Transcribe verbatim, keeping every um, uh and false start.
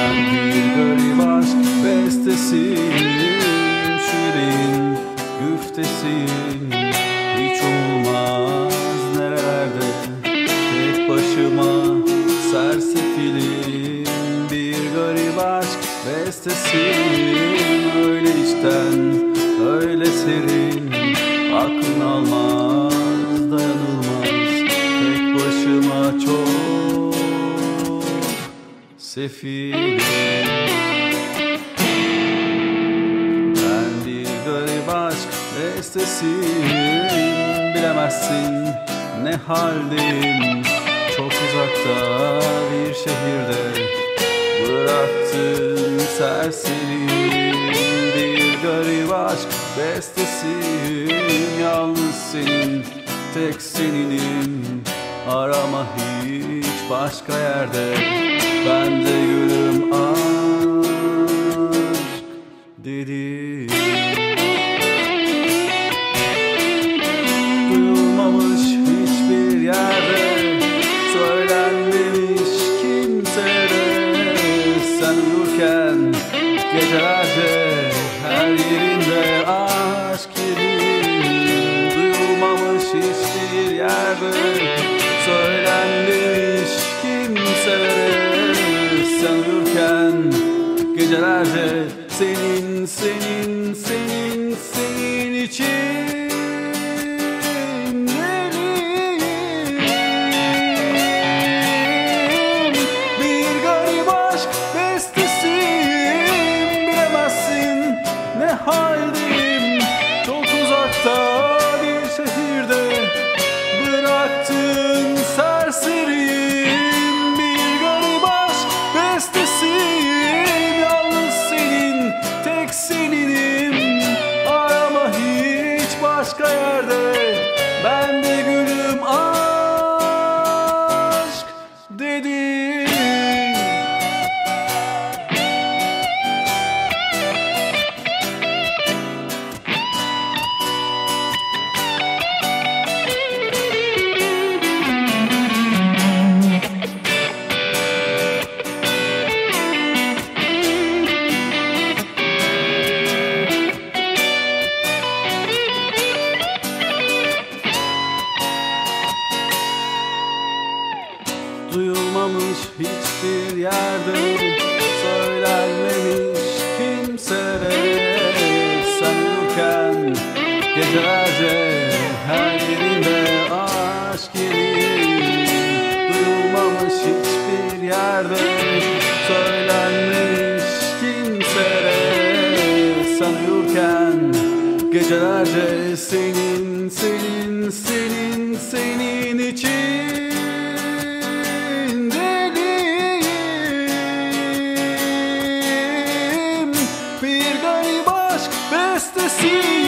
Ben bir garip aşk bestesiyim, şirin güftesiyim. Hiç olmaz nerelerde, tek başıma sersefilim. Bir garip aşk bestesiyim, öyle içten öyle serin. Aklın almaz, dayanılmaz, tek başıma çok sefilim. Ben bir garip aşk bestesiyim, bilemezsin ne haldeyim. Çok uzakta bir şehirde bıraktın serseriyim. Bir garip aşk bestesiyim, yalnız senin, tek seninim. Arama hiç başka yerde, ben de gülüm aşk dedim. Duyulmamış hiçbir yerde, söylenmemiş kimselere. Sen uyurken gecelerce her yerinde aşk yedim. Duyulmamış hiçbir yerde, söylenmemiş kimselere. Sen uyurken gecelerce senin, senin, senin, senin için bir garip aşk bestesiyim. Bilemezsin ne haldeyim, çok uzakta bir şehirde bıraktın serseriyim. Bir garip aşk bestesiyim, yalnız senin, tek seninim. Arama hiç başka yerde, ben de gülüm aşk dedim. Duyulmamış hiçbir yerde, söylenmemiş kimselere. Sen uyurken gecelerce her yerinde aşk yerim. Duyulmamış hiçbir yerde, söylenmemiş kimselere. Sen uyurken gecelerce senin, senin, senin, senin için bir garip aşk bestesi.